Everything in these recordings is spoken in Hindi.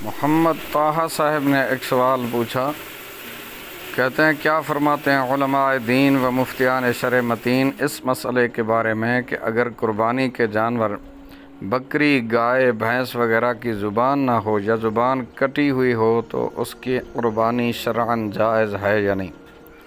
मोहम्मद ताहा साहब ने एक सवाल पूछा। कहते हैं, क्या फरमाते हैं उलमाए दीन व मुफ्तियान शरअ मतीन इस मसले के बारे में कि अगर कुर्बानी के जानवर बकरी, गाय, भैंस वगैरह की ज़ुबान ना हो या ज़ुबान कटी हुई हो तो उसकी कुर्बानी शरअन जायज़ है या नहीं।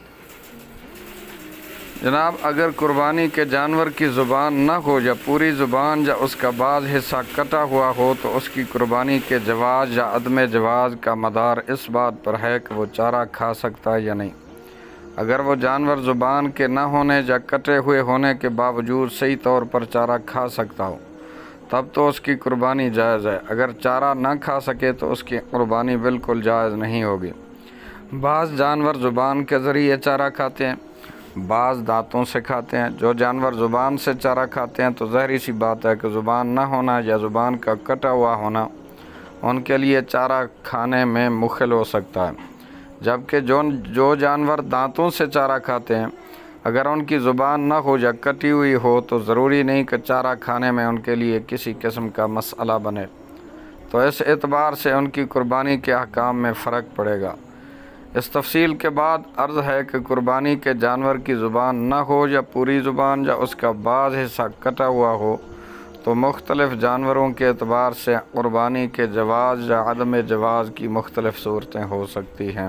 जनाब, अगर कुर्बानी के जानवर की ज़ुबान ना हो या पूरी ज़ुबान या उसका बाज़ हिस्सा कटा हुआ हो तो उसकी कुर्बानी के जवाज़ या अदम जवाज़ का मदार इस बात पर है कि वो चारा खा सकता है या नहीं। अगर वो जानवर ज़ुबान के ना होने या कटे हुए होने के बावजूद सही तौर पर चारा खा सकता हो तब तो उसकी कुर्बानी जायज़ है। अगर चारा ना खा सके तो उसकी कुर्बानी बिल्कुल जायज़ नहीं होगी। बाज़ जानवर ज़ुबान के ज़रिए चारा खाते हैं, बाज़ दांतों से खाते हैं। जो जानवर ज़ुबान से चारा खाते हैं तो ज़ाहिर सी बात है कि ज़ुबान ना होना या ज़ुबान का कटा हुआ होना उनके लिए चारा खाने में मुश्किल हो सकता है। जबकि जो जानवर दांतों से चारा खाते हैं, अगर उनकी ज़ुबान ना हो या कटी हुई हो तो ज़रूरी नहीं कि चारा खाने में उनके लिए किसी किस्म का मसला बने। तो इस एतबार से उनकी कुर्बानी के अहकाम में फ़र्क पड़ेगा। इस तफसील के बाद अर्ज़ है कि कुर्बानी के जानवर की ज़ुबान ना हो या पूरी ज़ुबान या उसका बाज़ हिस्सा कटा हुआ हो तो मुख्तलिफ़ जानवरों के एतबार से कुर्बानी के जवाज़ या अदम जवाज़ की मुख्तलिफ़ सूरतें हो सकती हैं।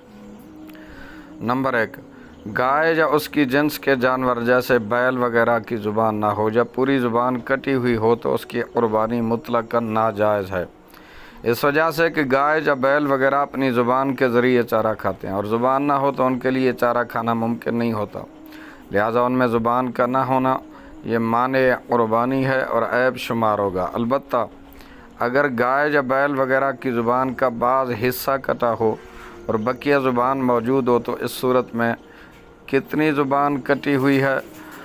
नंबर 1, गाय या उसकी जिन्स के जानवर जैसे बैल वगैरह की ज़ुबान ना हो या पूरी ज़ुबान कटी हुई हो तो उसकी कुर्बानी मुतलक़न नाजायज़ है। इस वजह से कि गाय या बैल वगैरह अपनी ज़ुबान के ज़रिए चारा खाते हैं और ज़ुबान ना हो तो उनके लिए चारा खाना मुमकिन नहीं होता। लिहाजा उनमें ज़ुबान का ना होना ये माने कुर्बानी है और ऐब शुमार होगा। अलबत्ता अगर गाय या बैल वगैरह की ज़ुबान का बाज़ हिस्सा कटा हो और बकिया ज़ुबान मौजूद हो तो इस सूरत में कितनी ज़ुबान कटी हुई है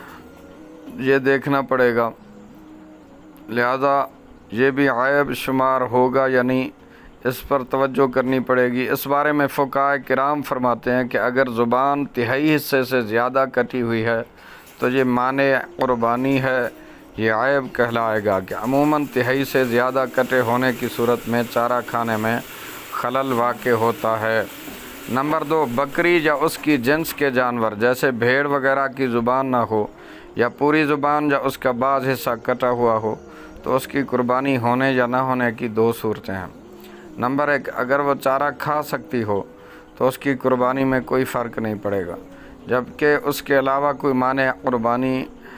ये देखना पड़ेगा। लिहाजा ये भी ऐब शुमार होगा या नहीं, इस पर तवज्जो करनी पड़ेगी। इस बारे में फ़ुक़हा किराम फरमाते हैं कि अगर ज़ुबान तिहाई हिस्से से ज़्यादा कटी हुई है तो ये माने कुर्बानी है, ये ऐब कहलाएगा कि अमूमन तिहाई से ज़्यादा कटे होने की सूरत में चारा खाने में खलल वाक़े होता है। नंबर 2, बकरी या उसकी जिन्स के जानवर जैसे भेड़ वगैरह की ज़ुबान ना हो या पूरी ज़ुबान या उसका बाज़ हिस्सा कटा हुआ हो तो उसकी कुर्बानी होने या ना होने की 2 सूरतें हैं। नंबर 1, अगर वो चारा खा सकती हो तो उसकी कुर्बानी में कोई फ़र्क नहीं पड़ेगा, जबकि उसके अलावा कोई माने कुर्बानी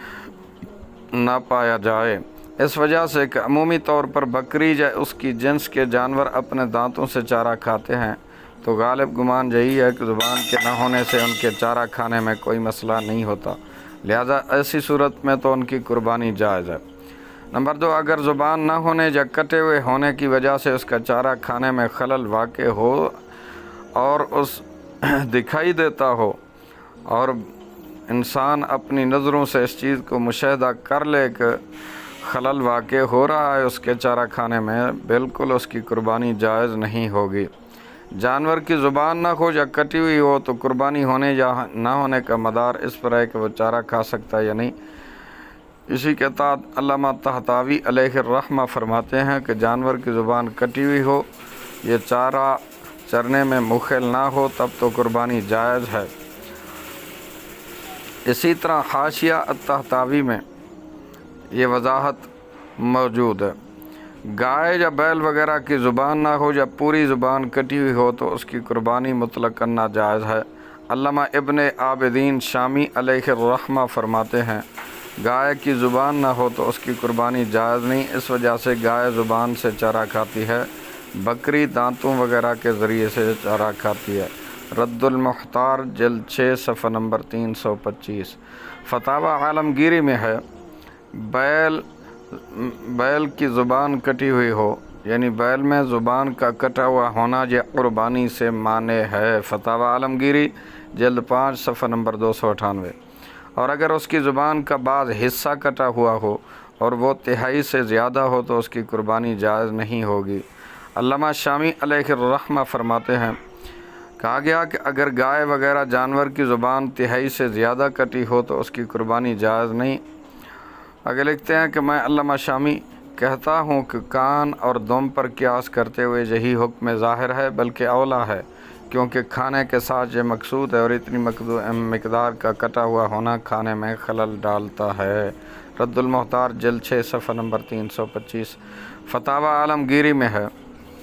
ना पाया जाए। इस वजह से कि अमूमी तौर पर बकरी या उसकी जिन्स के जानवर अपने दांतों से चारा खाते हैं तो गालिब गुमान यही है कि ज़ुबान के ना होने से उनके चारा खाने में कोई मसला नहीं होता। लिहाजा ऐसी सूरत में तो उनकी कुर्बानी जायज़ है। नंबर 2, अगर ज़ुबान ना होने या कटे हुए होने की वजह से उसका चारा खाने में खलल वाक़े हो और उस दिखाई देता हो और इंसान अपनी नज़रों से इस चीज़ को मुशाहिदा कर ले कि खलल वाक़े हो रहा है उसके चारा खाने में, बिल्कुल उसकी कुर्बानी जायज़ नहीं होगी। जानवर की ज़ुबान ना हो या कटी हुई हो तो कुर्बानी होने या ना होने का मदार इस पर है कि वो चारा खा सकता है या नहीं। इसी के तहत अल्लामा तहतावी अलैहिर्रहमा फरमाते हैं कि जानवर की ज़ुबान कटी हुई हो, ये चारा चरने में मुख्तल ना हो तब तो कुर्बानी जायज़ है। इसी तरह हाशिया अत-तहतावी में ये वजाहत मौजूद है। गाय या बैल वगैरह की ज़ुबान ना हो या पूरी ज़ुबान कटी हुई हो तो उसकी कुर्बानी मुतलक़न नाजायज़ है। अल्लामा इब्न आबिदीन शामी अलैहिर्रहमा फरमाते हैं, गाय की ज़ुबान ना हो तो उसकी कुर्बानी जायज़ नहीं, इस वजह से गाय ज़ुबान से चारा खाती है, बकरी दांतों वगैरह के ज़रिए से चारा खाती है। रद्दुल मुख्तार जिल्द 6 सफ़ा नंबर 325। फतावा आलमगीरी में है, बैल की ज़ुबान कटी हुई हो यानी बैल में ज़ुबान का कटा हुआ होना यह कुर्बानी से माने है। फतावा आलमगीरी जिल्द 5 सफ़ा नंबर 298। और अगर उसकी ज़ुबान का बाज़ हिस्सा कटा हुआ हो और वो तिहाई से ज़्यादा हो तो उसकी कुर्बानी जायज़ नहीं होगी। अल्लामा शामी अलैहिर्रहमा फरमाते हैं, कहा गया कि अगर गाय वगैरह जानवर की ज़ुबान तिहाई से ज़्यादा कटी हो तो उसकी कुर्बानी जायज़ नहीं। आगे लिखते हैं कि मैं अल्लामा शामी कहता हूँ कि कान और दुम पर क़यास करते हुए यही हुक्म ज़ाहिर है, बल्कि औला है, क्योंकि खाने के साथ ये मकसूद है और इतनी मकदार का कटा हुआ होना खाने में खलल डालता है। रद्दुल मुख्तार जिल्द 6 सफ़ा नंबर 325। फतावा आलमगीरी में है,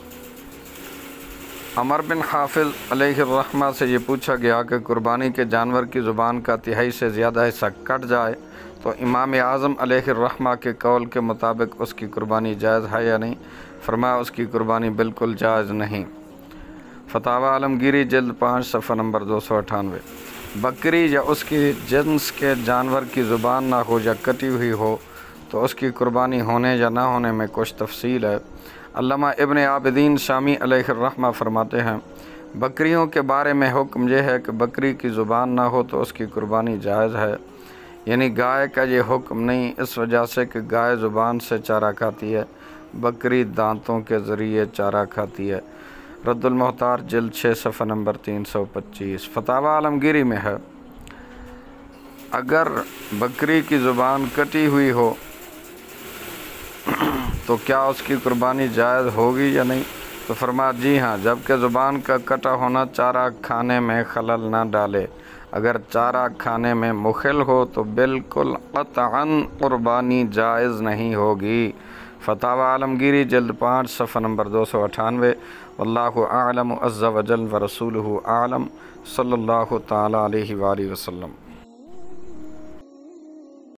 अमर बिन हाफिज़ अलैहिर्रहमा से ये पूछा गया कि कुर्बानी के जानवर की ज़ुबान का तिहाई से ज़्यादा हिस्सा कट जाए तो इमाम आज़म अलैहिर्रहमा के कौल के मुताबिक उसकी कुर्बानी जायज़ है या नहीं। फरमाया उसकी कुर्बानी बिल्कुल जायज़ नहीं। फतावा आलमगीरी जिल्द 5 सफ़ा नंबर 298। बकरी या उसकी जिन्स के जानवर की ज़ुबान ना हो या कटी हुई हो तो उसकी कुर्बानी होने या ना होने में कुछ तफसील है। अल्लामा इब्न आबिदीन शामी अलैहिर्रहमा फरमाते हैं, बकरियों के बारे में हुक्म यह है कि बकरी की ज़ुबान ना हो तो उसकी कुर्बानी जायज़ है, यानी गाय का ये हुक्म नहीं, इस वजह से कि गाय ज़ुबान से चारा खाती है, बकरी दांतों के ज़रिए चारा खाती है। रद्दुल मुख्तार जिल्द 6 सफ़ा नंबर 325। फतावा आलमगीरी में है, अगर बकरी की ज़ुबान कटी हुई हो तो क्या उसकी कुर्बानी जायज़ होगी या नहीं। तो फरमाया जी हाँ, जबकि ज़ुबान का कटा होना चारा खाने में खलल ना डाले। अगर चारा खाने में मुखिल हो तो बिल्कुल क़त्अन कुर्बानी जायज़ नहीं होगी। फतावा आलमगीरी जिल्द 5 सफ़ा नंबर 298। वल्लाहु आलम अज़्ज़ा व जल व रसूलुहु आलम सल्लल्लाहु ताला अलैहि वसल्लम।